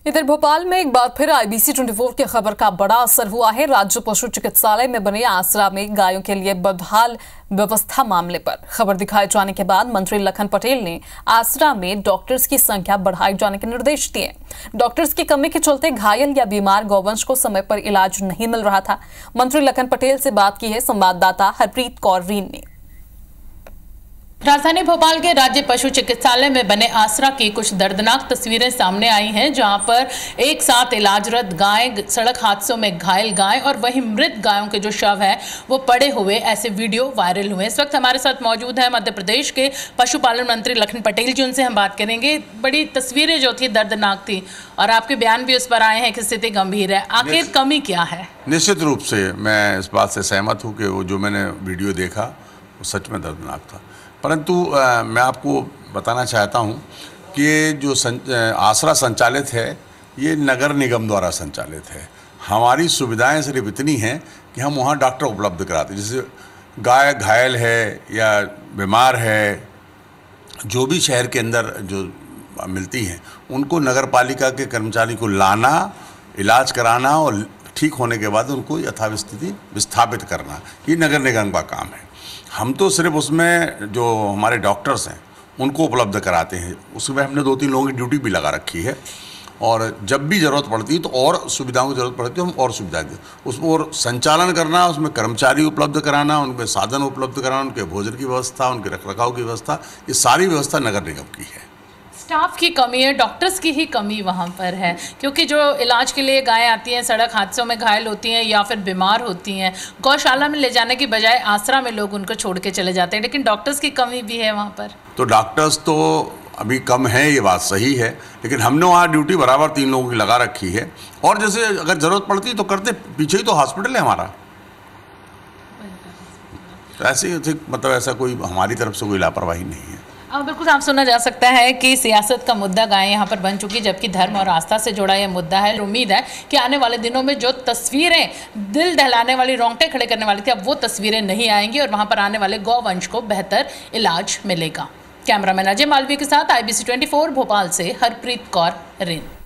इधर भोपाल में एक बार फिर IBC 24 की खबर का बड़ा असर हुआ है। राज्य पशु चिकित्सालय में बने आसरा में गायों के लिए बदहाल व्यवस्था मामले पर खबर दिखाए जाने के बाद मंत्री लखन पटेल ने आसरा में डॉक्टर्स की संख्या बढ़ाए जाने के निर्देश दिए। डॉक्टर्स की कमी के चलते घायल या बीमार गौवंश को समय पर इलाज नहीं मिल रहा था। मंत्री लखन पटेल से बात की है संवाददाता हरप्रीत कौर रीन ने। राजधानी भोपाल के राज्य पशु चिकित्सालय में बने आसरा की कुछ दर्दनाक तस्वीरें सामने आई हैं, जहां पर एक साथ इलाजरत गाय, सड़क हादसों में घायल गाय और वहीं मृत गायों के जो शव हैं वो पड़े हुए ऐसे वीडियो वायरल हुए। इस वक्त हमारे साथ मौजूद है मध्य प्रदेश के पशुपालन मंत्री लखन पटेल जी, उनसे हम बात करेंगे। बड़ी तस्वीरें जो थी दर्दनाक थी और आपके बयान भी उस पर आए हैं कि स्थिति गंभीर है। आखिर कमी क्या है? निश्चित रूप से मैं इस बात से सहमत हूँ कि वो जो मैंने वीडियो देखा वो सच में दर्दनाक था, परंतु मैं आपको बताना चाहता हूँ कि जो आसरा संचालित है ये नगर निगम द्वारा संचालित है। हमारी सुविधाएं सिर्फ इतनी हैं कि हम वहाँ डॉक्टर उपलब्ध कराते हैं। जैसे गाय घायल है या बीमार है, जो भी शहर के अंदर जो मिलती हैं उनको नगर पालिका के कर्मचारी को लाना, इलाज कराना और ठीक होने के बाद उनको यथास्थिति विस्थापित करना, ये नगर निगम का काम है। हम तो सिर्फ उसमें जो हमारे डॉक्टर्स हैं उनको उपलब्ध कराते हैं। उसमें हमने 2-3 लोगों की ड्यूटी भी लगा रखी है और जब भी ज़रूरत पड़ती है तो और सुविधाओं की ज़रूरत पड़ती है हम और सुविधाएं दें। उसमें और संचालन करना, उसमें कर्मचारी उपलब्ध कराना, उनके साधन उपलब्ध कराना, उनके भोजन की व्यवस्था, उनके रखरखाव की व्यवस्था, ये सारी व्यवस्था नगर निगम की है। स्टाफ की कमी है, डॉक्टर्स की ही कमी वहाँ पर है, क्योंकि जो इलाज के लिए गायें आती हैं, सड़क हादसों में घायल होती हैं या फिर बीमार होती हैं, गौशाला में ले जाने की बजाय आसरा में लोग उनको छोड़ के चले जाते हैं, लेकिन डॉक्टर्स की कमी भी है वहाँ पर। तो डॉक्टर्स तो अभी कम है, ये बात सही है, लेकिन हमने वहाँ ड्यूटी बराबर 3 लोगों की लगा रखी है और जैसे अगर ज़रूरत पड़ती है तो करते, पीछे ही तो हॉस्पिटल है हमारा। तो ऐसे मतलब ऐसा कोई हमारी तरफ से कोई लापरवाही नहीं है। बिल्कुल साफ सुना जा सकता है कि सियासत का मुद्दा गाय यहाँ पर बन चुकी, जबकि धर्म और आस्था से जुड़ा यह मुद्दा है। उम्मीद है कि आने वाले दिनों में जो तस्वीरें दिल दहलाने वाली, रोंगटे खड़े करने वाली थी, अब वो तस्वीरें नहीं आएंगी और वहाँ पर आने वाले गौवंश को बेहतर इलाज मिलेगा। कैमरामैन अजय मालवीय के साथ IBC 24 भोपाल से हरप्रीत कौर रीन।